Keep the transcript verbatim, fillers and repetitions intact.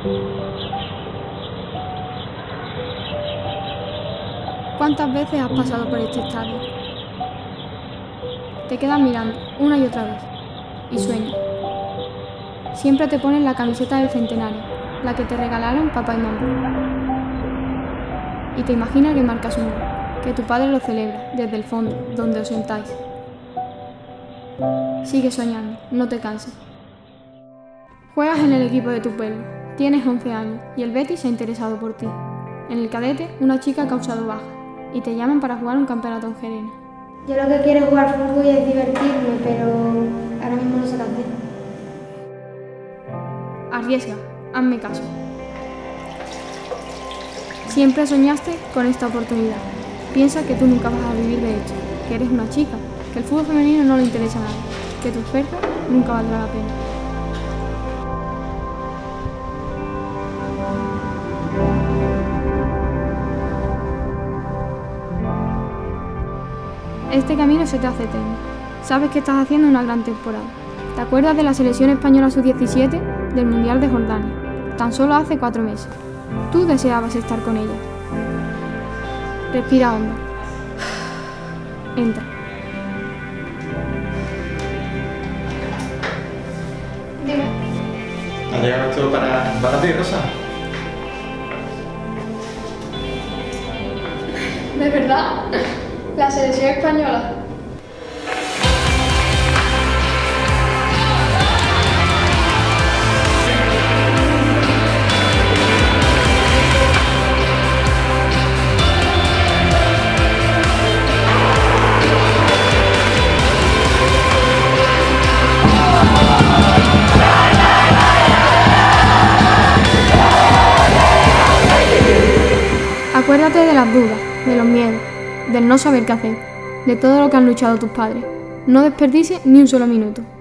¿Cuántas veces has pasado por este estadio? Te quedas mirando una y otra vez y sueñas. Siempre te pones la camiseta del centenario, la que te regalaron papá y mamá. Y te imaginas que marcas un gol, que tu padre lo celebra desde el fondo, donde os sentáis. Sigue soñando, no te canses. Juegas en el equipo de tu pueblo, tienes once años y el Betis se ha interesado por ti. En el cadete, una chica ha causado baja y te llaman para jugar un campeonato en Gerena. Yo lo que quiero es jugar fútbol y es divertirme, pero ahora mismo no sé qué hacer. Arriesga, hazme caso. Siempre soñaste con esta oportunidad. Piensa que tú nunca vas a vivir de esto, que eres una chica, que el fútbol femenino no le interesa a nadie, que tu esfuerzo nunca valdrá la pena. Este camino se te hace eterno. Sabes que estás haciendo una gran temporada. ¿Te acuerdas de la selección española sub diecisiete del Mundial de Jordania? Tan solo hace cuatro meses. Tú deseabas estar con ella. Respira hondo. Entra. Dime. ¿Ha llegado esto para, para ti, Rosa? ¿De verdad? La selección española. Acuérdate de las dudas, de los miedos, del no saber qué hacer, de todo lo que han luchado tus padres. No desperdicies ni un solo minuto.